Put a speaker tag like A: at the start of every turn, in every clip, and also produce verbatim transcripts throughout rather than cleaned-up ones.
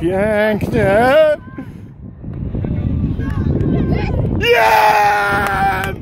A: Pięknie! Yeah!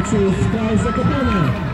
B: meczu Skał Zakopane.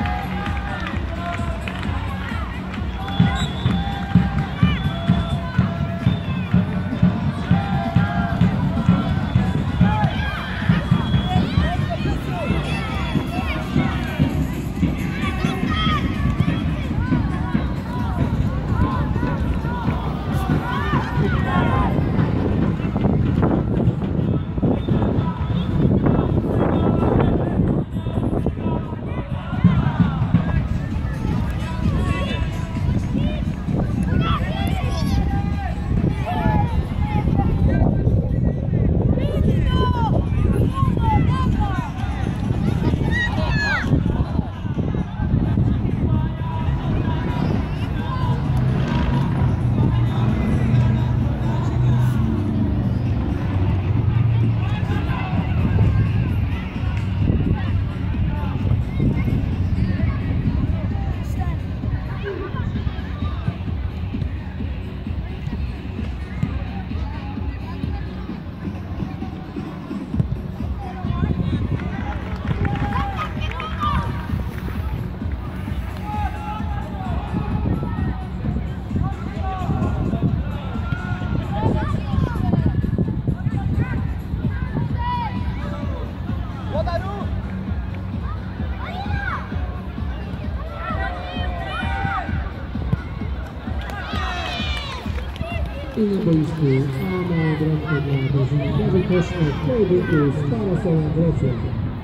B: I na boisku mamy bramkę dla drużyny Gawy Koszma w pojedynku z Parasolem Wrocław.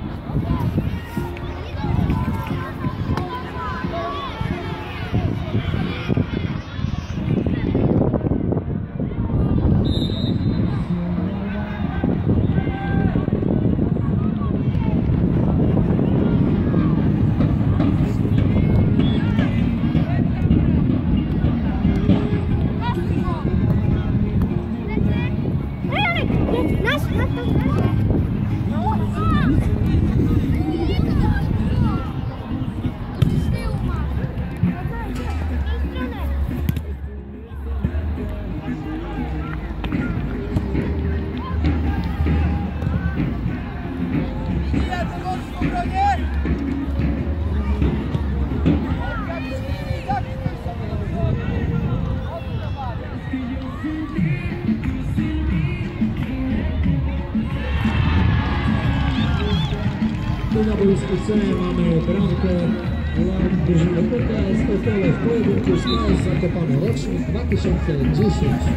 B: Na boisku C mamy bramkę dla drużyny P K S Opole w pojedynku z K S Zakopane, rocznik dwa tysiące dziesiąty.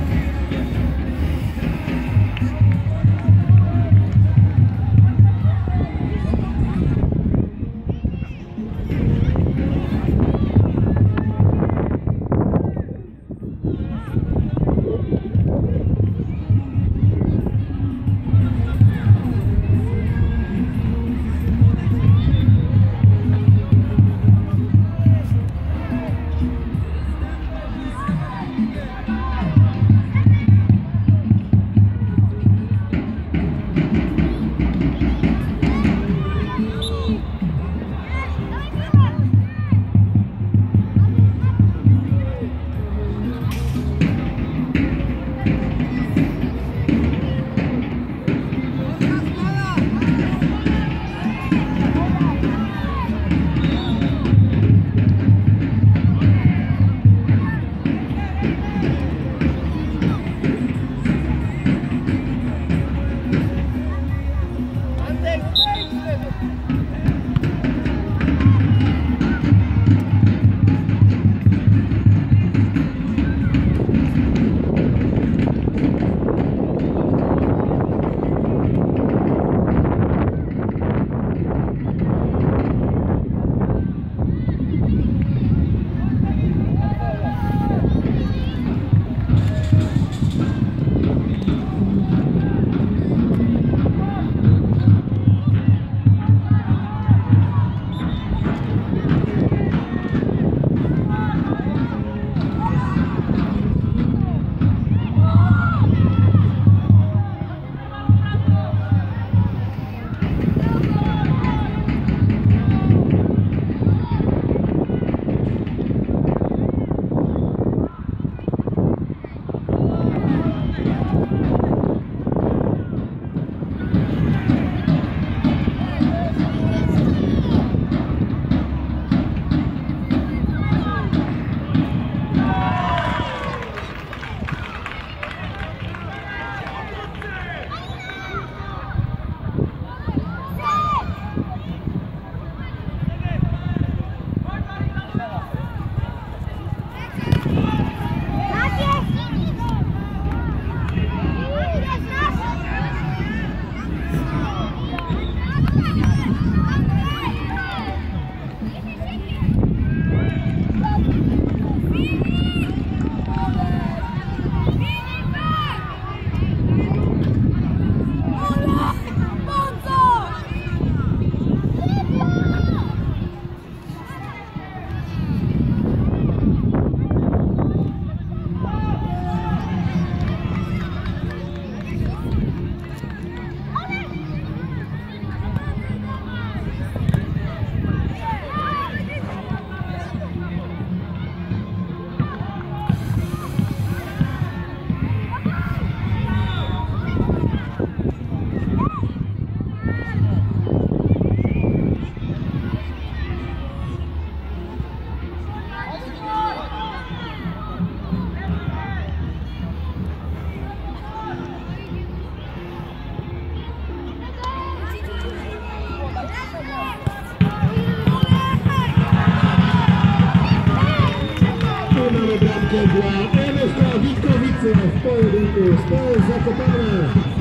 B: bramkę dla M F K Witkowice w pojedynku z K S Zakopane.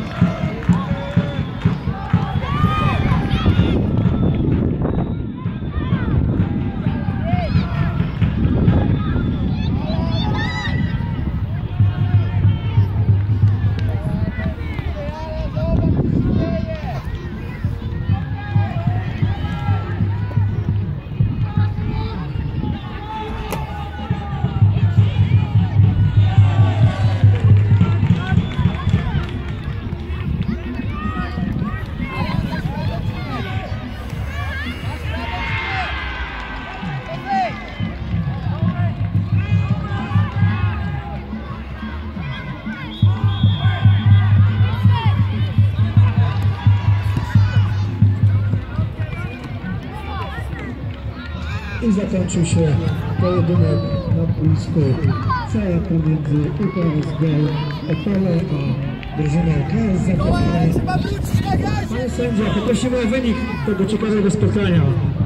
B: I zakończył się pojedynek na boisku C pomiędzy U K S G Opole a drużyną K S Zakopane. Panie sędzia, poprosimy o wynik tego ciekawego spotkania.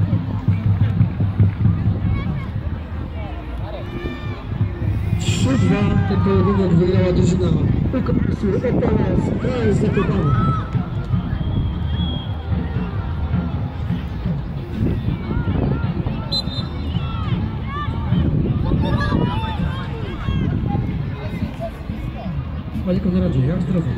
B: trzy dwa ten pojedynek wygrała drużyna U K S-u Opole z K S Zakopane. Panie Konradzie, jak zdrowo?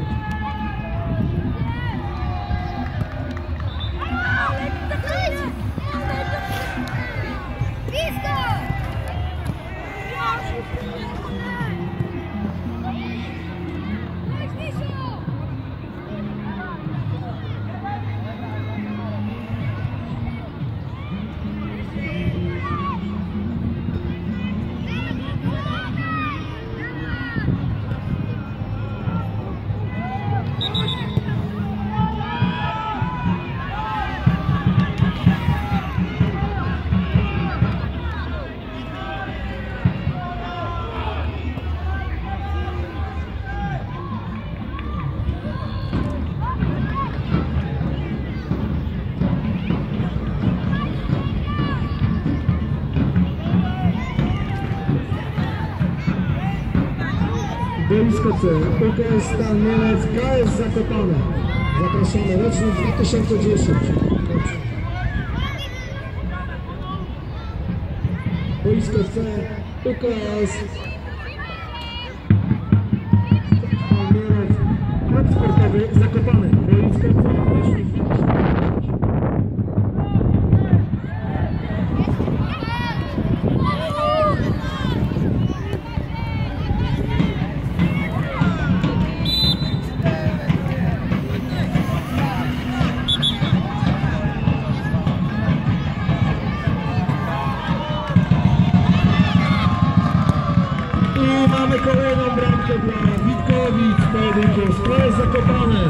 B: Boisko C, U K S Stal Mielec, K S Zakopane. Zapraszamy, rocznik dwa tysiące dziesięć. Boisko C, U K S Stal Mielec, klub sportowy Zakopane. Boisko C, rocznik dwa tysiące dziesięć. Mamy kolejną bramkę dla Witkowic, pojedynku z K S Zakopane.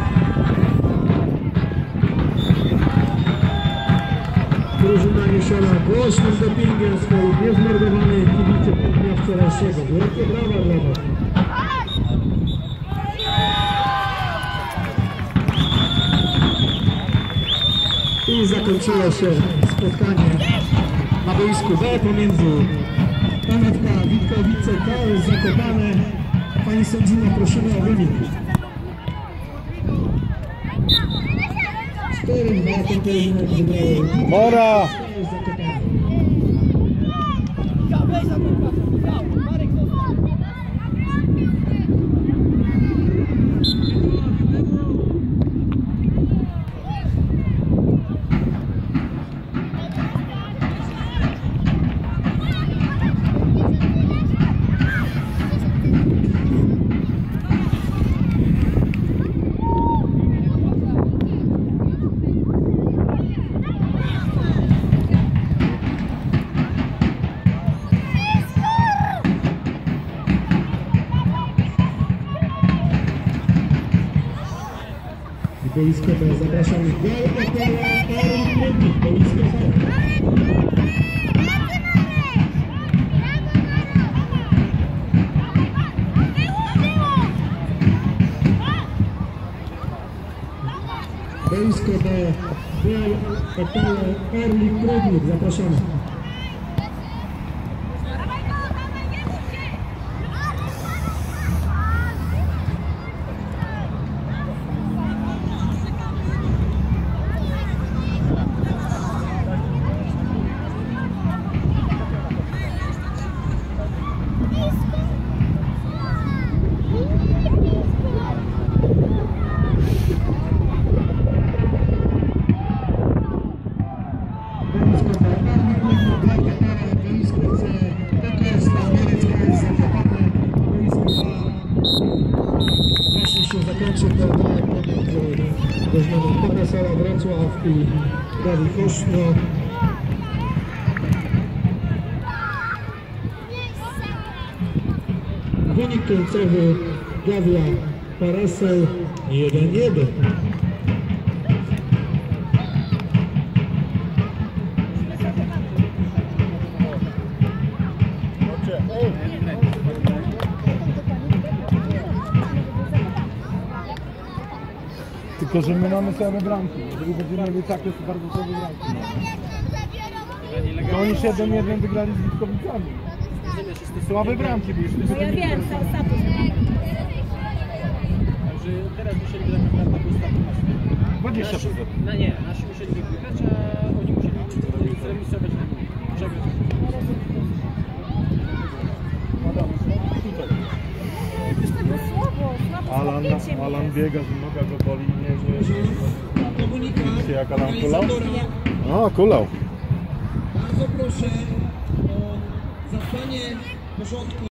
B: Drużyna niesiona głośnym dopingiem swoich niezmordowanych kibiców od dnia wczorajszego. Wielkie brawa dla was. I zakończyło się spotkanie na boisku B pomiędzy M F K Witkowice, K S Zakopane. Pani sędzina, prosimy o wynik. cztery dwa ten pojedynek wygrały
A: Mora!
B: K S Zakopane. Boisko B, zapraszamy Białe Opole, Erik Rybnik, boisko B. Boisko B, Białe Opole, Erik Rybnik, zapraszamy. Parasala Wrocław i Gawi Koszno. Wynik końcowy Gawia Parasel jeden jeden.
A: Tylko, że my mamy słabe bramki. Jeżeli będziemy mieli takie, to bardzo słabe bramki. To oni siedem jeden wygrali z Witkowicami. Słabe bramki były.
C: No ja wiem, sam status.
D: Także teraz musieli grać na taką stawkę.
A: dwadzieścia procent.
D: No nie, nasi musieli wygrać, a oni musieli zremisować na przegrać.
A: Alan, Alan biega, że noga go boli, nie wie. Widzicie jak Alan kulał? O, kulał.
B: Bardzo proszę o zadbanie porządku.